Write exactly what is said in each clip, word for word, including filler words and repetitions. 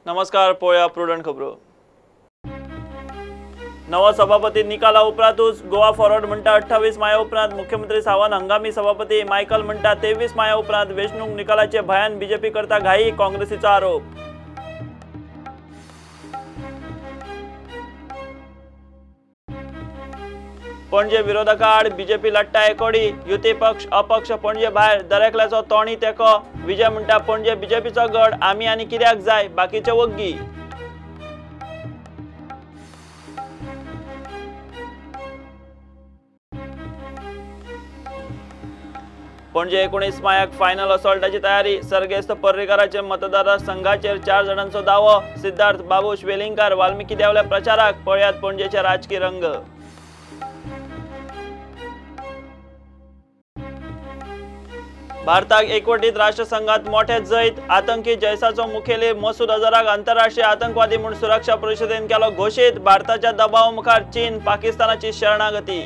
नमस्कार, पळया प्रुडंट खबरो। नवा सभापती निकाला उपरांतूच गोवा फॉरवर्ड म्हणटा अठ्ठावीस माया उपरांत मुख्यमंत्री सावंत हंगामी सभापती मायकल म्हणटा तेवीस माया उपरांत वेंचणूक निकालाचे भयान बीजेपी करता घाई, काँग्रेसीचो आरोप। पणजे विरोधका आड बीजेपी लढटा एकोडी, युती पक्ष अपक्ष पणजे भायर दरेकल्याचो तोणी तेको, विजय म्हणटा पणजे बीजेपीचो गड, आमी आनी कित्याक जाय बाकीचे वग्गी। पणजे एकोणीस मायाक फायनल असॉल्टाची तयारी, सर्गेस्त पर्रीकाराचे मतदार संघाचेर चार जणांचो दावो, सिद्धार्थ बाबूश वेलिंगकार वाल्मिकी देवल्या प्रचाराक, पळयात पणजेचे राजकीय रंग। भारताक एकवटीत राष्ट्रसंघात मोठे जैत, आतंकी जैसाचो मुखेली मसूद अजहराक आंतरराष्ट्रीय आतंकवादी म्हूण सुरक्षा परिशदेन केलो घोषीत, भारताच्या दबावा मुखार चीन पाकिस्तानाची शरणागती।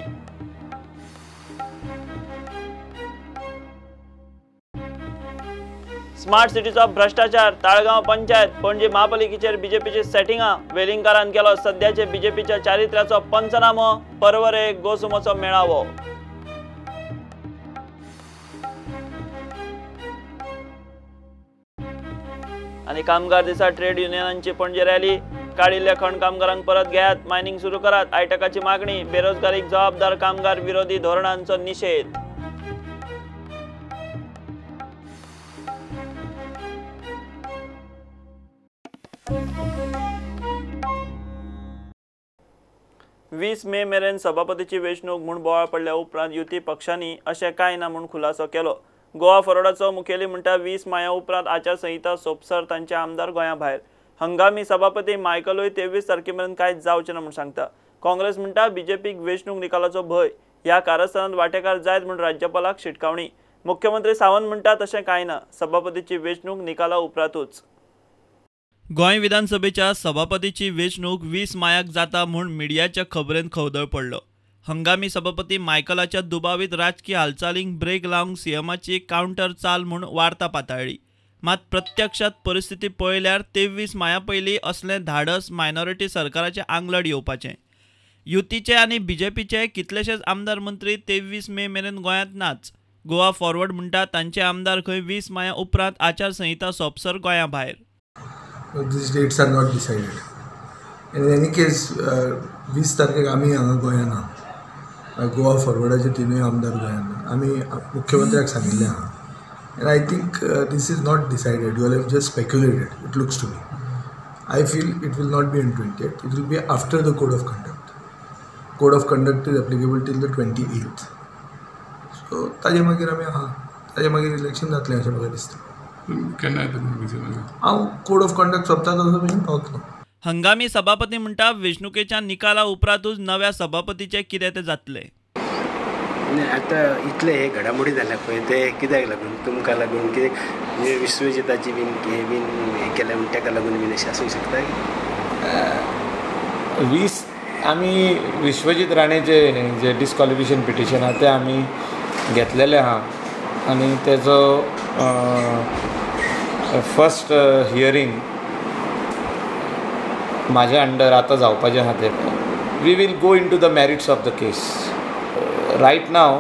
स्मार्ट सिटीचो भ्रष्टाचार, ताळगांव पंचायत, पणजी महापालिकेचेर बीजेपीची सेटिंगां, वेलिंगकारान केलो सध्याचे बीजेपीच्या चारित्र्याचो पंचनामो, परवरे गोसुमोचो मेळावो। आणि कामगार दिसा ट्रेड युनियनांची पणजे रॅली, काडिल्ल्या खण कामगारांक परत घेयात, मायनिंग सुरू करात, आयटकाची मागणी, बेरोजगारीक जबाबदार कामगार विरोधी धोरणांचो निषेध। वीस मे मेरेन सभापतीची वेंचणूक म्हूण बोवाळ पडल्या उपरांत युती पक्षांनी अशें कांय ना म्हूण खुलासो केलो। गोवा फॉरवर्डाचो मुखेली म्हणटा वीस माया उपरांत आचारसंहिता सोंपसर तांचे आमदार गोंया भायर। हंगामी सभापती मायकलूय तेवीस तारखे मेरेन कांयच जावचें ना म्हूण सांगता। काँग्रेस म्हणटा बीजेपीक वेंचणूक निकालाचो भंय, ह्या कारस्थानांत वांटेकार जायत म्हूण राज्यपालाक शिटकावणी। मुख्यमंत्री सावंत म्हणटा तशें कांय ना, सभापतीची वेंचणूक निकाला उपरांतूच। गोंय विधानसभेच्या सभापतीची वेंचणूक वीस मायाक जाता म्हूण मिडियाच्या खबरेंत खवदळ पडलो। हंगामी सभापती मायकलाच्या दुबावीत राजकीय हालचालींक ब्रेक लावंक सीएमाची कावंटर चाल म्हूण वार्ता पाताळ्ळी। मात प्रत्यक्षात परिस्थिती पळयल्यार तेवीस माया पयलीं असलें धाडस मायनॉरिटी सरकाराचें आंगलड येवपाचें। युतीचे आनी बीजेपीचे कितलेशेच आमदार मंत्री तेवीस मे मेरेन गोंयांत नाच। गोवा फॉरवर्ड म्हणटा तांचे आमदार खंय वीस माया उपरांत आचारसंहिता सोंपसर गोंया भायर। These dates are not decided. In any case, वीस तारखेक आमी हांगा गोंयांत ना, गोवा फॉरवर्डाचे तिनूय आमदार गोंयांत ना, आमी मुख्यमंत्र्याक सांगिल्लें आहा. And I think uh, this is not decided. You all have just speculated, it looks to me. I feel it will not be on twentieth. It will be after the code of conduct. Code of conduct is applicable till the twenty-eighth. So ताजे मागीर आमी आहा, ताजे मागीर election जातलें अशें म्हाका दिसता. केन्ना येता हांव कोड ऑफ कंडक्ट सोंपता तसो भशेन पावतलो। हंगामी सभापती म्हणटा वेंचणुकेच्या निकाला उपरांतूच नव्या सभापतीचे कितें तें जातलें। आतां इतले हे घडामोडी जाल्या पळय ते कित्याक लागून, तुमकां लागून कितें विश्वजिताची बीन हे बीन हे केल्या म्हण ताका लागून बीन अशें आसूंक शकता। वीस आमी विश्वजीत राणेचे जे डिस्क्वॉलिफिकेशन पिटिशन आहा तें आमी घेतलेलें आहा आनी तेजो फर्स्ट हियरींग म्हाज्या अंडर आतां जावपाचें आहा तें। We will go into the merits of the case. Right now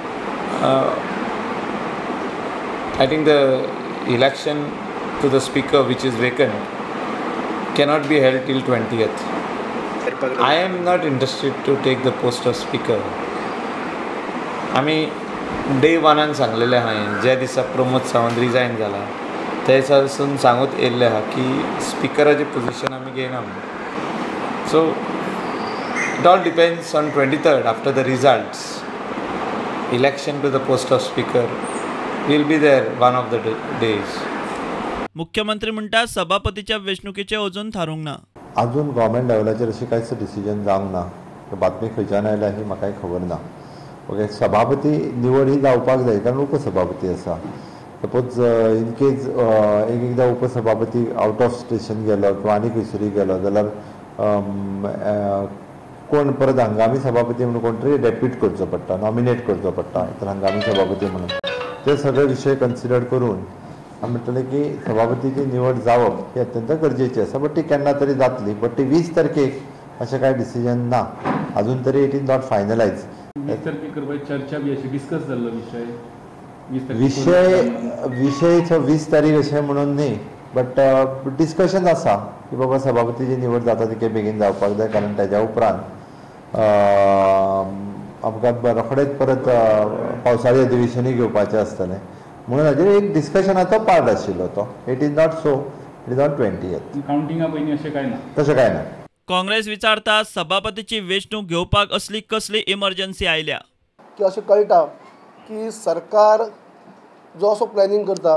I think the election to the speaker which is vacant cannot be held till twentieth. I am not interested to take the post of speaker. आमी डे वनान सांगलेलें आहा, ज्या दिसा Pramod Sawant resign जाला त्या दिसा पसून सांगूत येयल्लें आहा की स्पिकराचें पोजिशन आमी घेयना म्हणून। So it all depends on twenty third after the results election to the post of speaker will be there one of the days. मुख्यमंत्री म्हणटा सभापतीच्या वेंचणुकेचें अजून थारूंक ना। अजून गव्हर्मेंट लेवलाचेर अशें कांयच डिसिजन जावंक ना। बातमी खंयच्यान आयल्या ही म्हाकाय खबर ना। ओके, सभापती निवड ही जावपाक जाय कारण उपसभापती आसा। सपोज इन केस एक एकदां उपसभापती आउट ऑफ स्टेशन गेलो किंवा आनी खंयसरी गेलो जाल्यार कोण परत हंगामी सभापती म्हणून कोण तरी डेप्यूट करचो पडटा, नॉमिनेट करचो पडटा तर हंगामी सभापती म्हणून। ते सगळे विशय कन्सिडर करून हांव म्हणटलें की सभापतीची निवड जावप ही अत्यंत गरजेची आसा, बट ती केन्ना तरी जातली, बट ती वीस तारखेक अशें कांय डिसिजन ना, अजून तरी इट इज नॉट फायनलायज. वीस तारखेक करपाची चर्चा बी अशी डिस्कस जाल्लो विशय विशय विशयचो वीस तारीख अशें म्हणून न्ही, बट डिस्कशन आसा की बाबा सभापतीची निवड जाता तितके बेगीन जावपाक जाय, कारण तेज्या उपरांत आमकां रोखडेच परत पावसाळी अधिवेशनूय घेवपाचें आसतलें, म्हणून हाजेर एक डिस्कशनाचो पार्ट आशिल्लो तो. It is not so, it is on twentieth. कावंटिंगा पयलीं अशें कांय ना, तशें कांय ना. काँग्रेस विचारता सभापतीची वेंचणूक घेवपाक असली कसली इमर्जन्सी आयल्या की अशें कळटा की सरकार जो असो प्लॅनिंग करता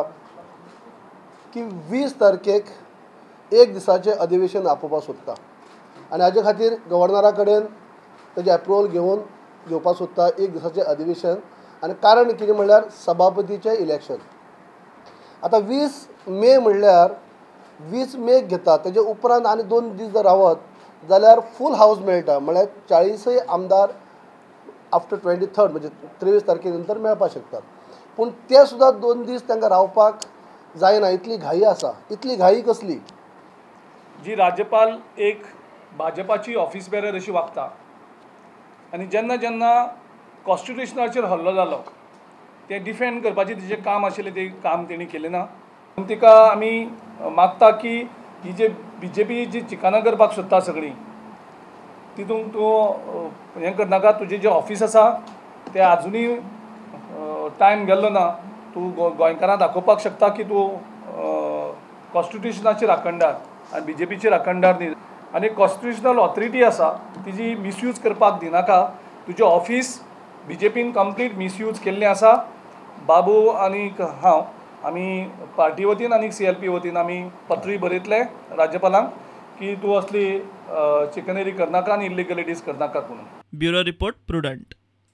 की वीस तारखेक एक दिसाचें अधिवेशन आपोवपाक सोदता, आनी हाजे खातीर गव्हर्नरा कडेन तेजें एप्रुवल घेवन घेवपाक सोदता एक दिसाचें अधिवेशन. आनी कारण कितें म्हणल्यार सभापतीचें इलेक्शन. आतां वीस मे म्हणल्यार वीस मेक घेता, तेजे उपरांत आनी दोन दीस जर रावत जाल्यार फूल हावस मेळटा, म्हळ्यार चाळीसय आमदार आफ्टर ट्वेंटी थर्ड म्हणजे तेवीस तारखे नंतर मेळपाक शकतात. पूण ते सुद्दां दोन दीस तांकां रावपाक जायना, इतली घाई आसा. इतली घाई कसली? जी राज्यपाल एक भाजपाची ऑफिस बेरर अशी वागता, आनी जेन्ना जेन्ना कॉन्स्टिट्युशनाचेर हल्लो जालो तें डिफेंड करपाचें तिजें काम आशिल्लें तें काम तेणी केलें ना. तिका आमी मागता की ही जे बी जे पी जी चिकाना करपाक सोदता सगळीं, तितूंक तूं हें करनाका. तुजें जें ऑफिस आसा तें आजुनूय टायम गेल्लो ना. तूं गोंयकारांक दाखोवपाक शकता की तूं कॉन्स्टिट्युशनाचेर आखंडार आनी बी जे पीचेर आखंडार न्ही. आनी कॉन्स्टिट्युशनल ऑथॉरिटी आसा तिजी मिसयूज करपाक दिनाका. तुजें office B J pin complete misuse केल्लें आसा. बाबू आनी हांव आमी पार्टी वतीन आनी सी एल पी वतीन आमी पत्रय बरयतले राज्यपालांक की तूं असली चिकनेरी करनाका आनी इल्लिगलिटीज करनाका म्हणून. Bureau report Prudent.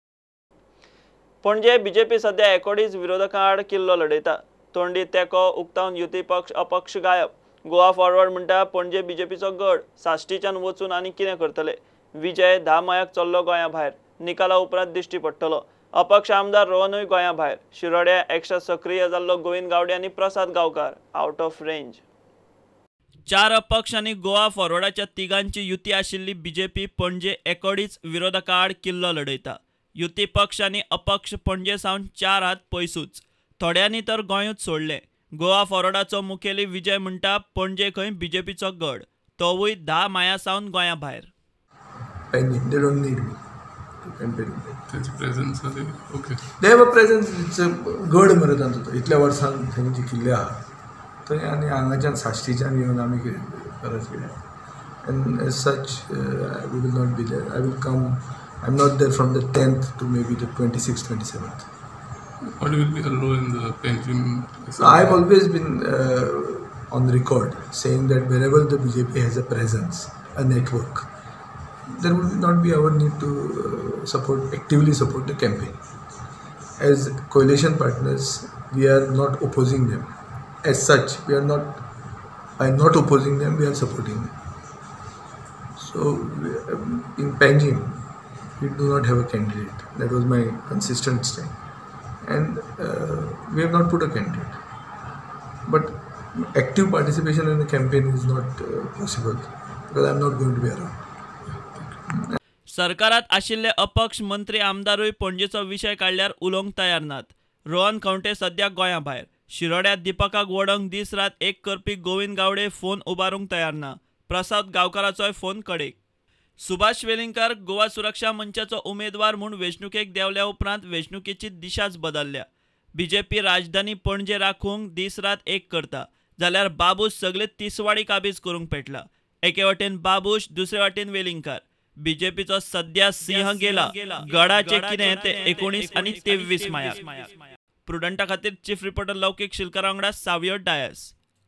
Panaji BJP सध्या एकोडीच विरोधकां आड किल्लो लडयता. तोंडी तेको उक्तावन युती पक्ष अपक्ष गायब. गोवा फॉरवर्ड म्हणटा पणजे बीजेपीचो गड साश्टीच्यान वचून आनी कितें करतले. विजय धा मायाक चल्लो गोंया भायर, निकाला उपरांत दिश्टी पडटलो. अपक्ष आमदार रोहनूय गोंया भायर. शिरोड्या एक्स्ट्रा सक्रिय जाल्लो गोविंद गावडे आनी Prasad Gaonkar out of range. चार अपक्ष आनी गोवा फॉरवर्डाच्या तिगांची युती आशिल्ली बीजेपी पणजे एकोडीच विरोधकां आड किल्लो लडयता. युती पक्ष आनी अपक्ष पणजे सावन चार हात पयसूच, थोड्यांनी तर गोंयूच सोडलें. गोवा फॉरवर्डाचो मुखेली विजय म्हणटा पणजे खंय बीजेपीचो गड, तोवूय धा माया सावन गोंया भायर. They don't need me to campaign. There's presence, are they? Okay. They have a presence. It's a गड मरे तांचो. इतल्या वर्सां थंय जिखिल्ले आहा थंय आनी हांगाच्यान साश्टीच्यान येवन आमी कितें गरज कितें. And as such, uh, we will not be there. I will come. I'm not there from the tenth to maybe the twenty-sixth, twenty-seventh. What will be the role in the pension? So I've always been uh, on record saying that wherever the B J P has a presence, a network, there will not be our need to uh, support, actively support the campaign. As coalition partners, we are not opposing them. As such, we are not, by not opposing them, we are supporting them. So um, in Panjim, we do not have a candidate. That was my consistent stand. And uh, we have not put a candidate. But active participation in the campaign is not uh, possible because I am not going to be around. सरकारात आशिल्ले अपक्ष मंत्री आमदारूय पणजेचो विशय काडल्यार उलोवंक तयार नात. रोहन खंवटे सध्या गोंया भायर. शिरोड्यात दिपकाक वडोवंक दीस रात एक करपी गोविंद गावडे फोन उबारूंक तयार ना. प्रसाद गांवकाराचोय फोन कडेक. सुभाष वेलिंगकार गोवा सुरक्षा मंचाचो उमेदवार म्हूण वेंचणुकेक देवल्या उपरांत वेंचणुकेची दिशाच बदल्ल्या. बीजेपी राजधानी पणजे राखूंक दीस रात एक करता जाल्यार बाबूश सगळे तिसवाडी काबीज करूंक पेटला. एके वटेन बाबूश, दुसरे वटेन वेलिंगकार. बीजेपीचो सध्या सिंह गेला. गडाचे कितें ते एकोणीस आनी तेवीस माया. प्रुडंटा खातीर चीफ रिपोर्टर लौकीक शिलकारा वांगडा सावियो डायस.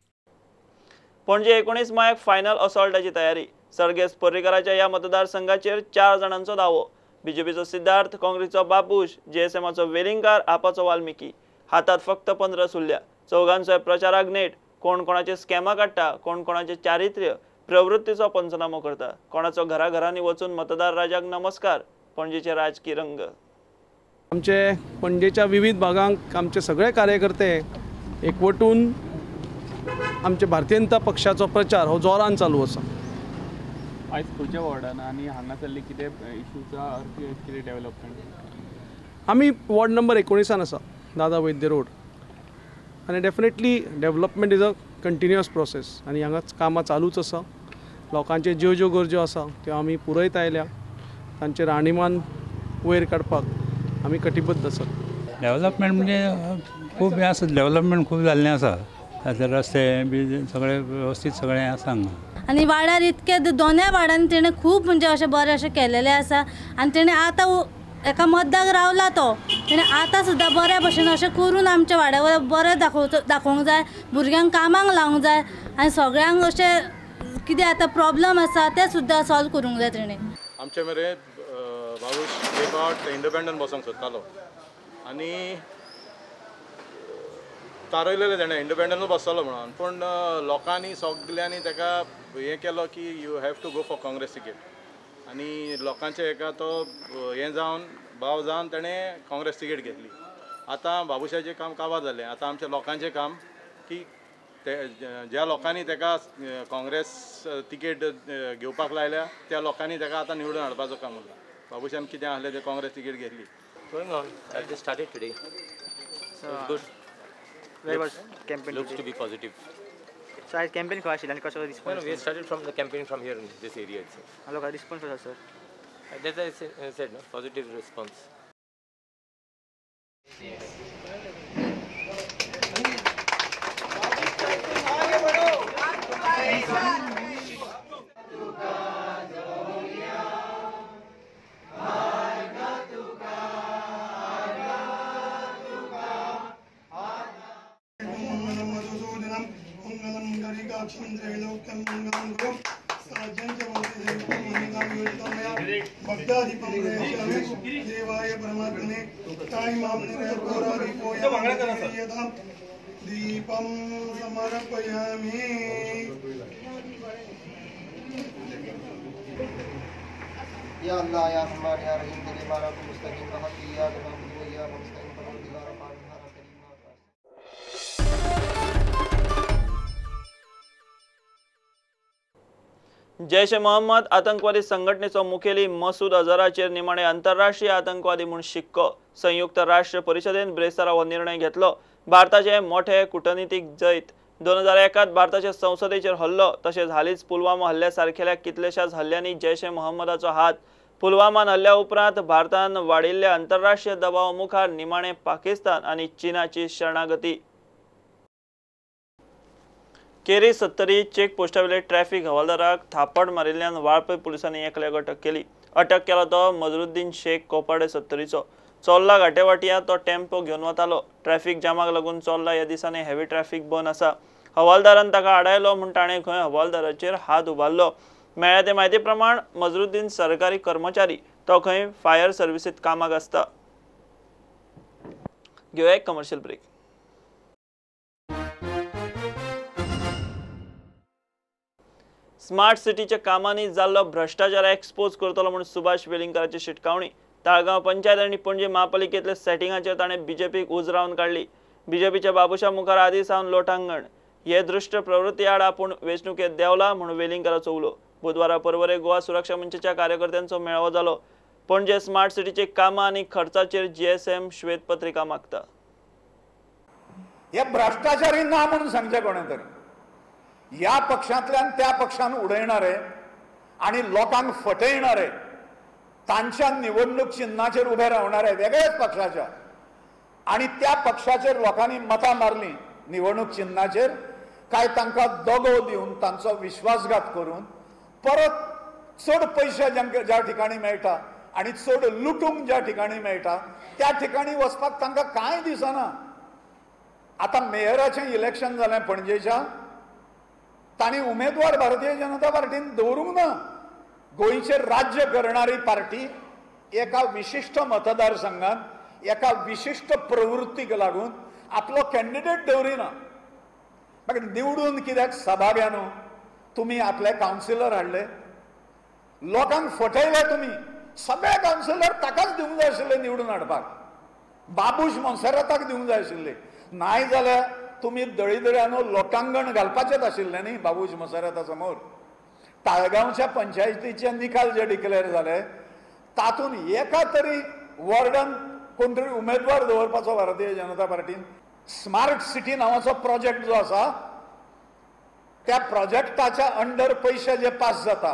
पणजे एकोणीस मायाक फायनल असॉल्टाची तयारी. सर्गेस पर्रीकाराच्या ह्या मतदारसंघाचेर चार जाणांचो दावो. बीजेपीचो सिद्धार्थ, काँग्रेसचो बाबूश, जेएसएमाचो वेलिंगकार, आपाचो वाल्मिकी. हातात फक्त पंदरा सुल्ल्या. चौगांचोय प्रचाराक नेट. कोण कोणाचे स्कॅमा काडटा, कोण कोणाचे चारित्र्य प्रवृत्तीचो पंचनामो करता. कोणाचो घरा घरांनी वचून मतदार राजाक नमस्कार. पणजेचे राजकीय रंग. आमचे पणजेच्या विविध भागांक आमचे सगळे कार्यकर्ते एकवटून आमच्या भारतीय जनता पक्षाचो प्रचार हो जोरान चालू आसा. आयज खंयच्या वॉर्डान आनी हांगासरले कितें इश्यूचा अर्थ कितें डेव्हलपमेंट? आमी वॉर्ड नंबर एकोणिसान आसा, दादा वैद्य रोड, आनी definitely development is a continuous process आनी हांगा कामां चालूच आसा. लोकांचे ज्यो ज्यो गरजो आसा त्यो आमी पुरयत आयल्या. तांचे राहणीमान वयर काडपाक आमी कटिबद्ध आसात. डेव्हलपमेंट म्हणजे खूब हें आसा, डेव्हलपमेंट खूब जाल्लें आसा. रस्ते बी सगळे वेवस्थीत सगळें आसा हांगा. आनी वाड्यार इतके दोनूय वाड्यांनी तेणें खूब म्हणजे अशें बरें अशें केलेलें आसा. आनी तेणें आतां एका मद्दाक रावला तो, तेणें आतां सुद्दां बऱ्या भशेन अशें करून आमच्या वाड्या बरें दाखोवचो दाखोवंक जाय, भुरग्यांक कामाक लावंक जाय आनी सगळ्यांक अशें कितें आतां प्रॉब्लम आसा ते सुद्दां सॉल्व करूंक जाय तेणें. आमचे मेरेन बाबूश एक फावट इंडिपेंडंट बसोंक सोदतालो आनी थारयलेलें तेणें इंडिपेंडंटूच बसतलो म्हणून, पूण लोकांनी सगल्यांनी ताका हें केलो की you have to go for Congress ticket आनी लोकांचे हेका तो हें जावन भाव जावन ताणें काँग्रेस तिकेट घेतली. आतां बाबुशाचें काम काबार जालें. आतां आमच्या लोकांचें काम की ते ज्या लोकांनी ताका काँग्रेस तिकेट घेवपाक लायल्या त्या लोकांनी ताका आतां निवडून हाडपाचो काम उरला. बाबुशान कितें आहलें तें काँग्रेस तिकेट घेतली. Going on. I just started today. So it's good. Very much campaign looks today. to be positive. So I campaign for Ashil and Kasha response. No, no, we started from the campaign from here in this area itself. Hello, guys. Response for sir. Uh, That's I said, I said no, positive response. दीपम समर्पयामि. या अल्लाह या रहमान या रहीम तेरे बारा को मुस्तकीम रहती या नबी या मुस्तकीम परवरदिगार पाक जैश ए मोहम्मद आतंकवादी संघटनेचो मुखेली मसूद अझहराचेर निमाणे आंतरराष्ट्रीय आतंकवादी म्हूण शिक्को. संयुक्त राष्ट्र परिशदेन ब्रेस्तारा हो निर्णय घेतलो. भारताचे मोठे कूटनीतीक जैत. दोन हजार एकात भारताच्या संसदेचेर हल्लो तशेंच हालींच पुलवामा हल्ल्या सारखेल्या कितल्याशाच हल्ल्यांनी जैश ए मोहम्मदाचो हात. पुलवामान हल्ल्या उपरांत भारतान वाडिल्ल्या आंतरराष्ट्रीय दबावा मुखार निमाणे पाकिस्तान आनी चीनाची शरणागती. केरी सत्तरी चेक पोस्टावेले ट्रॅफिक हवालदाराक थापड मारिल्ल्यान वाळपय पुलिसांनी एकल्याक अटक केली. अटक केला तो मजरुद्दीन शेख कोपाडे सत्तरीचो. चोल्ला घाटेवाटिया तो टेम्पो घेवन वतालो. ट्रॅफिक जामाक लागून चोल्ला ह्या दिसांनी हेवी ट्रॅफिक बंद आसा. हवालदारान ताका आडायलो म्हूण ताणें खंय हवालदाराचेर हात उबारलो. मेळ्ळ्या ते म्हायती प्रमाण मजरुद्दीन सरकारी कर्मचारी. तो खंय फायर सर्विसीत कामाक आसता. घेवया एक कमर्शियल ब्रेक. स्मार्ट सिटीच्या कामांनी जाल्लो भ्रष्टाचार एक्सपोज करतलो म्हूण सुभाष वेलिंगराची शिटकावणी. ताळगांव पंचायत आनी पणजी महापालिकेंतल्या सेटिंगाचेर ताणें बीजेपीक उजरावन काडली. बीजेपीच्या बाबुशा मुखार आदी सावन लोटांगण. हे दृश्ट प्रवृत्ती आड आपूण वेंचणुकेंत देंवला म्हूण वेलिंगराचो उलो. बुधवारा परवरे गोवा सुरक्षा मंचाच्या कार्यकर्त्यांचो मेळावो जालो. पणजे स्मार्ट सिटीचे कामां आनी खर्चाचेर जीएसएम श्वेतपत्रिका मागता. हे भ्रष्टाचारी ना म्हणून सांगचे कोणे तरी. या पक्षांतल्यान त्या पक्षान उडयणारे आणि लोकांक फटयणारे तांच्या निवडणूक चिन्हाचेर उभे रावणारे वेगळेच पक्षाच्या आणि त्या पक्षाचेर लोकांनी मतां मारली निवडणूक चिन्हाचेर काय तांकां दोगो दिवन तांचो विश्वासघात करून परत चड पयशे ज्यांक ज्या ठिकाणी मेळटा आणि चड लुटूंक ज्या ठिकाणी मेळटा त्या ठिकाणी वचपाक तांकां कांय दिसना. आतां मेयराचें इलेक्शन जालें पणजेच्या. तांणी उमेदवार भारतीय जनता पार्टीन दवरूंक ना. गोंयचेर राज्य करणारी पार्टी एका विशिष्ट मतदारसंघात एका विशिष्ट प्रवृत्तीक लागून आपलो कॅन्डिडेट दवरिना. मागीर निवडून कित्याक सभा घेनो तुमी आपले कावन्सिलर हाडले. लोकांक फटयले तुमी. सगळे कावन्सिलर ताकाच दिवंक जाय आशिल्ले निवडून हाडपाक. बाबूश मोन्सेराताक दिवंक जाय आशिल्ले. नाय जाल्यार तुमी दळिदऱ्यानो लोकांगण घालपाचेच आशिल्लें न्ही बाबूज मसारता समोर. ताळगांवच्या पंचायतीचे निकाल जे डिक्लेअर जाले तातूंत एका तरी वॉर्डान कोण तरी उमेदवार दवरपाचो भारतीय जनता पार्टीन स्मार्ट सिटी नांवाचो प्रोजेक्ट जो आसा त्या प्रोजेक्टाच्या अंडर पैसे जे पास जाता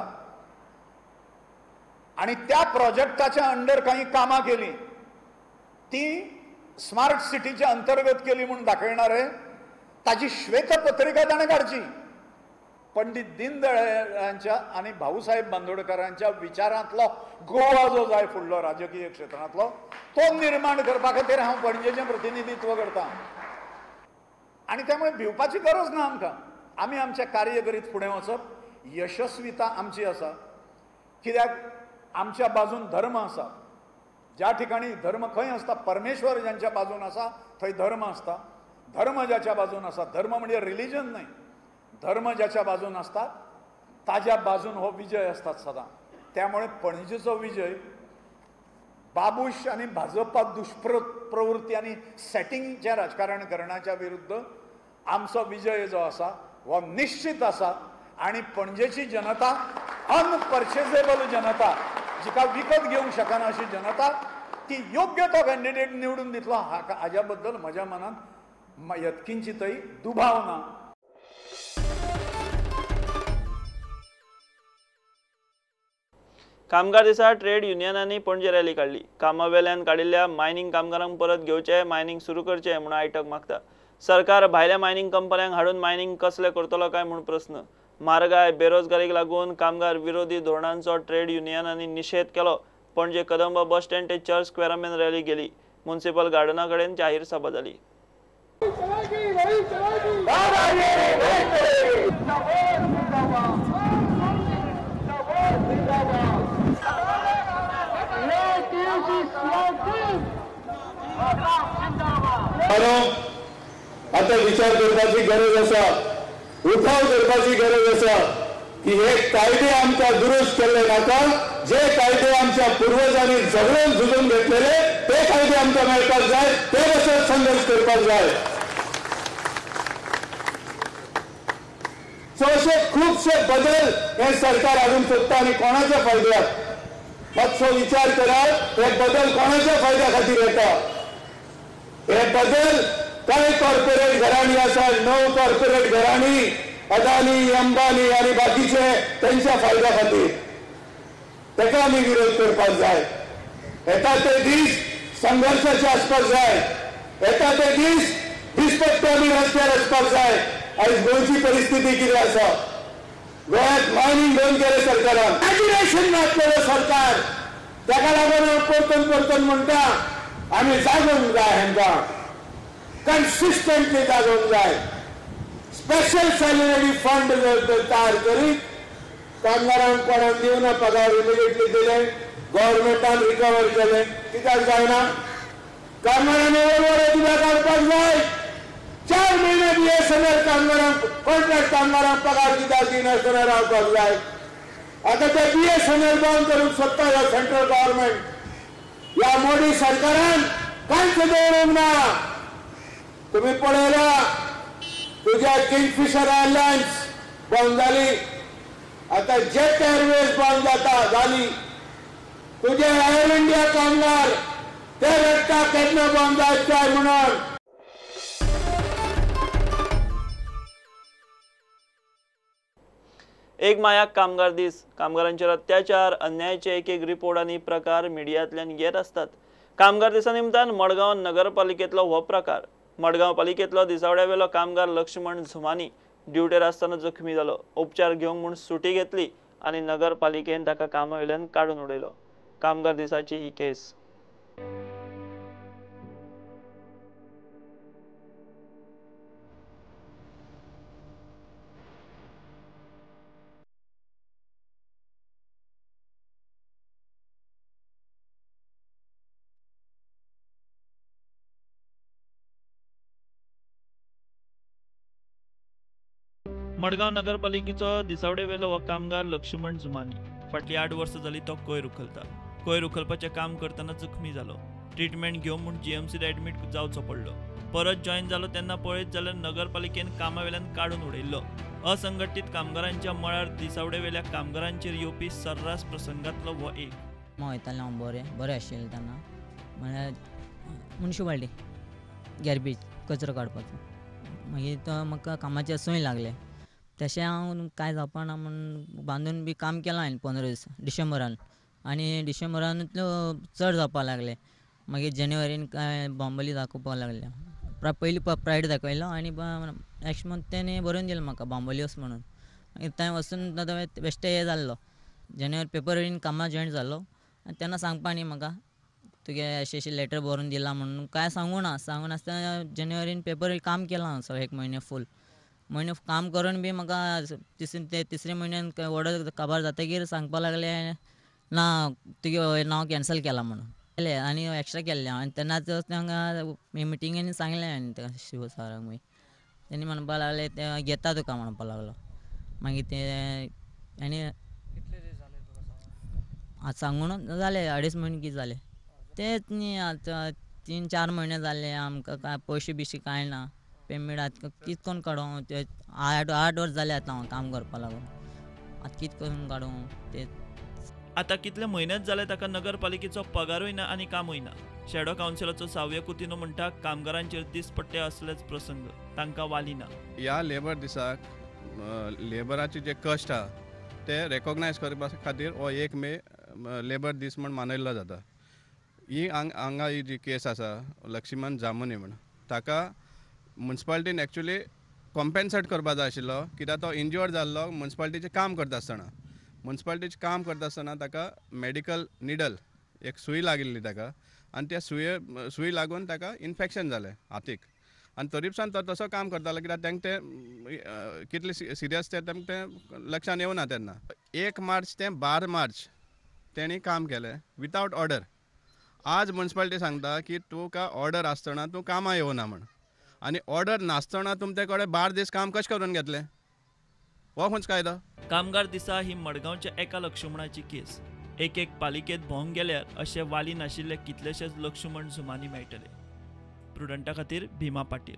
आणि त्या प्रोजेक्टाच्या अंडर काही कामां केली ती स्मार्ट सिटीच्या अंतर्गत केली म्हणून दाखयणारे ताची श्वेतपत्रिका ताणें काडची. पंडित दीनदयाळांच्या आणि भाऊसाहेब बांदोडकरांच्या विचारांतलो गोवा जो जाय फुडलो राजकीय क्षेत्रांतलो तो निर्माण करपा खातीर हांव पणजेचें प्रतिनिधित्व करतां. आनी त्यामुळे भिवपाची गरज ना आमकां. आमी आमचें कार्य करीत फुडें वचप. यशस्वीता आमची आसा कित्याक आमच्या बाजून धर्म आसा. ज्या ठिकाणी धर्म खंय आसता परमेश्वर ज्यांच्या बाजून आसा थंय धर्म आसता. धर्म ज्याच्या बाजून आसा धर्म म्हणजे रिलीजन न्हय धर्म ज्याच्या बाजून आसता ताज्या बाजून हो विजय असतात सदां. त्यामुळे पणजेचो विजय बाबूश आणि भाजपा दुष्प्र प्रवृत्ती आणि सेटिंगचें राजकारण करण्याच्या विरुद्ध आमचो विजय जो आसा हो निश्चित आसा. आणि पणजेची जनता अनपर्चेजेबल जनता जिका विकत घेवंक शकना अशी जनता ती योग्य तो कॅन्डिडेट निवडून दितलो हाका हाज्या बद्दल म्हज्या मनात यत्किंचितय दुबाव ना. कामगार दिसा ट्रेड युनियनांनी पणजे रॅली काढली. कामावेल्यान काडिल्ल्या मायनिंग कामगारांक परत घेवचे मायनिंग सुरू करचे म्हणून आयटक मागता. सरकार भायल्या मायनिंग कंपन्यांक हाडून मायनिंग कसले करतलो काय म्हणून प्रश्न. म्हारगाय बेरोजगारीक लागून कामगार विरोधी धोरणांचो ट्रेड युनियनांनी निषेध केलो. पणजे कदंब बस स्टँड ते चर्च स्क्वेअरामेन रॅली गेली. म्युनिसिपल गार्डना कडेन जाहीर सभा जाली. आता विचार करपाची गरज आसा उठाव करपाची गरज आसा की हे कायदे आमच्या दुरुस्त केल्ले नाका. जे कायदे आमच्या पूर्वजांनी झगडून झुजून घेतलेले ते कायदे आमकां मेळपाक जाय. ते बसत संघर्ष करपाक जाय. सो असे खूबशे बदल हे सरकार हाडूंक सोदता आनी कोणाच्या फायद्याक. मातसो विचार करात हे बदल कोणाच्या फायद्या खातीर येता. हे बदल काही कॉर्पोरेट घराणी आसा णव कॉर्पोरेट घराणी अदानी अंबानी आणि बाकीचे त्यांच्या फायद्या खातीर ताका आमी विरोध करपाक जाय. येता ते दीस संघर्षाचे आसपाक जाय. येता ते दीस दिसपट्टे आमी रस्त्यार आसपाक जाय. आयज गोंयची परिस्थिती कितें आसा. गोंयांत मायनिंग बंद केलें सरकारान मॅजिनेशन घातलेलें सरकार ताका लागून हांव परतून परतून म्हणटा आमी जागोवंक जाय. हांकां कन्सिस्टंटली जागोवंक जाय. स्पेशल सॅलरी फंड तयार करीत कामगारांक कोणाक दिवना पगार इमिडिएटली दिले गव्हर्मेंटान रिकवर केले. कित्याक जायना. कामगारांनी वरवरे दिव्या काडपाक जाय. चार महिने बीएसएनएल कामगारांक कॉन्ट्रॅक्ट कामगारांक पगार कित्याक दिनासतना रावपाक जाय. आता ते बीएसएनएल बंद करूंक सोदता ह्यो सेंट्रल गव्हर्मेंट. ह्या मोदी सरकारान कांयच दवरूंक ना. तुम्ही पळयला तुझ्या किंगफिशर एअरलायन्स बंद जाली. आता जेट एअरवेज बंद जाता जाली. तुझे एअर इंडिया कामगार ते रडटा केन्ना बंद जावचे म्हणून. एक मायाक कामगार दीस. कामगारांचेर अत्याचार अन्यायाचे एक एक रिपोर्ट आनी प्रकार मिडियांतल्यान येत असतात. कामगार दिसा निमतान मडगांव नगरपालिकेतलो हो प्रकार. मडगांव पालिकेतलो दिसावड्या वेलो कामगार लक्ष्मण झुमानी ड्युटेर आसतना जखमी जालो. उपचार घेवंक म्हूण सुटी घेतली आनी नगरपालिकेन ताका कामा वयल्यान काडून उडयलो. कामगार दिसाची ही केस. मडगांव नगरपालिकेचो दिसावडे वेलो हो कामगार लक्ष्मण झुमानी. फाटली आठ वर्सां जाली तो कोयर उखलता. कोयर उखलपाचें काम करतना जखमी जालो. ट्रिटमेंट घेवंक म्हूण जीएमसीत एडमीट जावचो पडलो. परत जॉईन जालो तेन्ना पळयत जाल्यार नगरपालिकेन कामावेल्यान काडून उडयल्लो. असंघटीत कामगारांच्या मळार दिसावडे वेल्या कामगारांचेर येवपी सर्रास प्रसंगातलो हो एक. वयतालें हांव बरें बरें आशिल्लें तेन्ना म्हळ्यार मुन्सिपाल्टी गॅर्बेज कचरो काडपाचो. मागीर तो म्हाका कामाचें संय लागलें तशें हांव कांय जावपा ना म्हणून बांदून बी काम केलां हांवें पंदरा दीस डिसेंबरान आनी डिसेंबरानूतलो चड जावपा लागलें. मागीर जानेवारीन काय बांबोली दाखोवपाक लागले. प्रा पयलीं प्रायड दाखयलो आनी नॅक्स्ट मंथ तेणी बरोवन दिलें म्हाका बांबोली वच म्हणून. मागीर थंय वचून बेश्टे हें जाल्लो जानेवारी पेपरीन कामां जॉयन जालो आनी तेन्ना सांगपा न्ही म्हाका तुगे अशें अशें लेटर बरोवन दिलां म्हणून कांय सांगूं ना. सांगूं नासतना जानेवारीन पेपर काम केलां हांव एक म्हयने फूल म्हयने काम करून बी म्हाका तिसरे तिसरे म्हयन्यान ऑर्डर काबार जातकीर सांगपा लागले ना तुगे नांव कॅन्सल केलां म्हणून केलें आनी एक्स्ट्रा केल्लें आनी तेन्नाच तांकां मिटिंगेनी सांगलें हांवें त्या शिव सराक मागीर तेणी म्हणपा लागले ते घेता तुका म्हणपा लागलो. मागीर ते आनी सांगून जालें अडेच म्हयने कितें जालें तेच न्ही. आतां तीन चार म्हयने जाले आमकां काय पयशे बिशे कांय ना पेमेंट आतां कितें करून काडूं ते आठ आठ वर्स जाले आतां हांव काम करपा लागून आतां कितें करून काडूं ते. आतां कितले म्हयनेच जाले ताका नगरपालिकेचो पगारूय ना आनी कामूय ना. शॅडो कावन्सिलाचो सावय कुतिनो म्हणटा कामगारांचेर दिसपट्टे असलेच प्रसंग तांकां वाली ना. ह्या लेबर दिसाक लेबराचे जे कश्ट आहा ते रेकॉग्नायज करपा खातीर हो एक मे लेबर दीस म्हण मनयल्लो जाता. ही हांगा ही जी केस आसा लक्ष्मण जामुनी म्हण ताका मुन्सिपाल्टीन एक्चुली कॉम्पेन्सेट करपा जाय आशिल्लो कित्याक तो इंज्युअर्ड जाल्लो मुन्सिपाल्टीचें काम करता आसतना. मुन्सिपाल्टीचें काम करता आसतना ताका मेडिकल निडल एक सूय लागिल्ली ताका आनी त्या सुये सूय लागून ताका इन्फेक्शन जालें हातीक आनी तरीपसान तो तसो काम करतालो कित्याक तांकां तें कितलें सिरियस तें तांकां तें लक्षान येवना तेन्ना. एक मार्च ते बारा मार्च तेणी काम केलें विथआवट ऑर्डर. आज मुन्सिपाल्टी सांगता की तुका ऑर्डर आसतना तूं कामां येवना म्हण आनी ऑर्डर नासतना तुमचे कडेन बारा दीस काम कशें करून घेतलें हो खंयचो कायदो. कामगार दिसा ही मडगांवच्या एका लक्ष्मणाची केस. एक एक पालिकेत भोंवंक गेल्यार अशे वाली नाशिल्ले कितलेशेच लक्ष्मण जुमानी मेळटले. प्रुडंटा खातीर भीमा पाटील.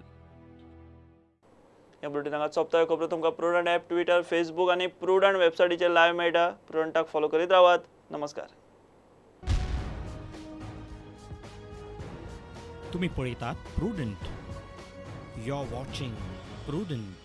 ह्या बुलेटिनाक सोंपता खबरो तुमकां प्रुडंट ॲप ट्विटर फेसबूक आनी प्रुडंट वेबसायटीचेर लायव्ह मेळटा. प्रुडंटाक फॉलो करीत रावात. नमस्कार. तुम्ही पळयतात Prudent. You are watching prudent.